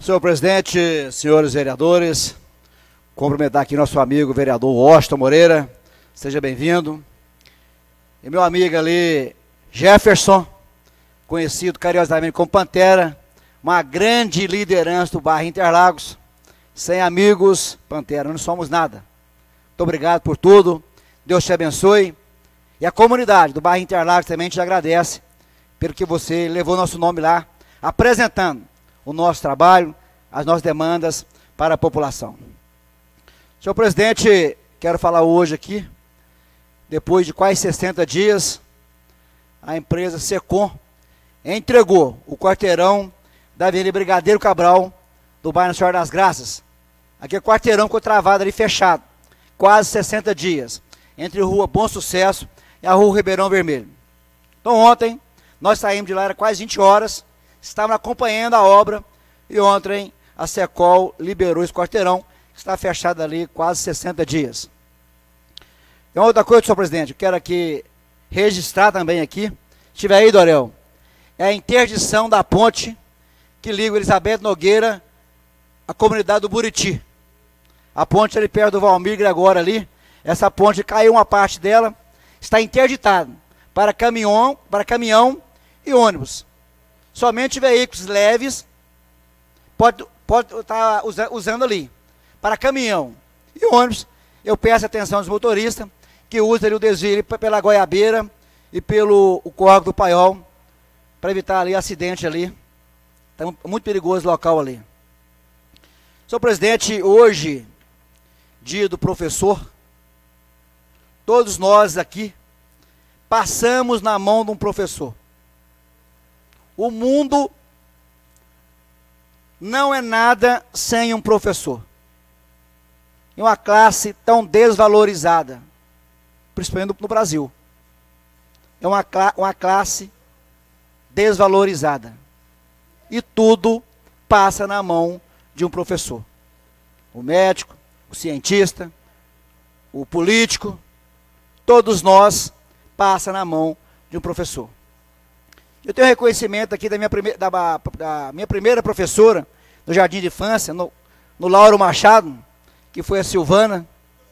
Senhor presidente, senhores vereadores, cumprimentar aqui nosso amigo vereador Washington Moreira, seja bem-vindo. E meu amigo ali, Jefferson, conhecido carinhosamente como Pantera, uma grande liderança do bairro Interlagos. Sem amigos, Pantera, não somos nada. Muito obrigado por tudo, Deus te abençoe. E a comunidade do bairro Interlagos também te agradece pelo que você levou nosso nome lá, apresentando o nosso trabalho, as nossas demandas para a população. Senhor presidente, quero falar hoje aqui, depois de quase 60 dias, a empresa Secom entregou o quarteirão da Avenida Brigadeiro Cabral, do bairro Nossa Senhora das Graças. Aquele quarteirão ficou travado ali, fechado, quase 60 dias, entre a Rua Bom Sucesso e a Rua Ribeirão Vermelho. Então ontem, nós saímos de lá, era quase 20 horas, estávamos acompanhando a obra, e ontem a Secom liberou esse quarteirão, que está fechado ali quase 60 dias. E uma outra coisa, senhor presidente, eu quero aqui registrar também aqui, se estiver aí, Dorel, é a interdição da ponte que liga o Elizabeth Nogueira à comunidade do Buriti. A ponte ali perto do Valmir Gregório ali, essa ponte caiu uma parte dela, está interditada para caminhão e ônibus. Somente veículos leves pode estar usando ali. Para caminhão e ônibus, eu peço atenção dos motoristas que usem ali o desvio pela Goiabeira e pelo Córrego do Paiol, para evitar ali acidente ali. Está muito perigoso o local ali. Senhor presidente, hoje, dia do professor, todos nós aqui passamos na mão de um professor. O mundo não é nada sem um professor. Em uma classe tão desvalorizada, principalmente no Brasil. É uma classe desvalorizada. E tudo passa na mão de um professor. O médico, o cientista, o político, todos nós passa na mão de um professor. Eu tenho reconhecimento aqui da minha primeira professora no Jardim de Infância, no Lauro Machado, que foi a Silvana,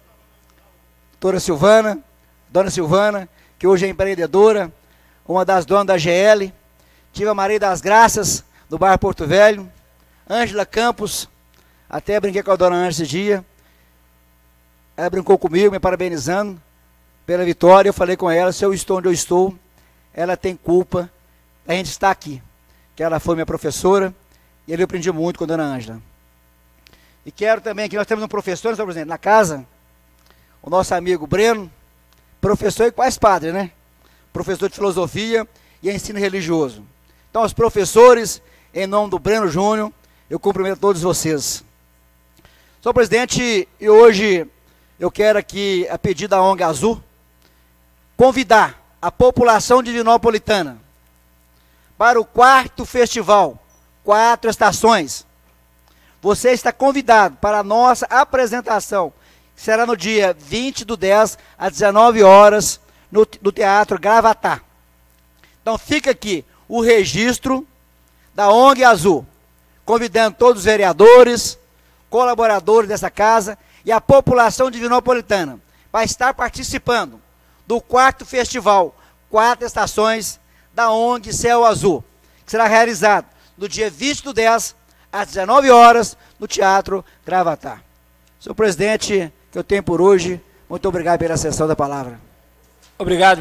Dona Silvana, que hoje é empreendedora, uma das donas da GL. Tive a Maria das Graças, do bairro Porto Velho, Ângela Campos, até brinquei com a dona Ângela esse dia. Ela brincou comigo, me parabenizando pela vitória. Eu falei com ela, se eu estou onde eu estou, ela tem culpa, a gente está aqui, que ela foi minha professora, e eu aprendi muito com a dona Ângela. E quero também, que nós temos um professor, senhor presidente, na casa, o nosso amigo Breno, professor e quase padre, né? Professor de filosofia e ensino religioso. Então, os professores, em nome do Breno Júnior, eu cumprimento todos vocês. Senhor presidente, e hoje eu quero aqui, a pedido da ONG Azul, convidar a população divinopolitana para o 4º festival, 4 estações. Você está convidado para a nossa apresentação, que será no dia 20/10, às 19 horas, no Teatro Gravatá. Então fica aqui o registro da ONG Azul, convidando todos os vereadores, colaboradores dessa casa e a população divinopolitana para estar participando do 4º festival, 4 estações da ONG Céu Azul, que será realizado no dia 20/10, às 19 horas, no Teatro Gravatá. Senhor presidente, que eu tenho por hoje, muito obrigado pela cessão da palavra. Obrigado.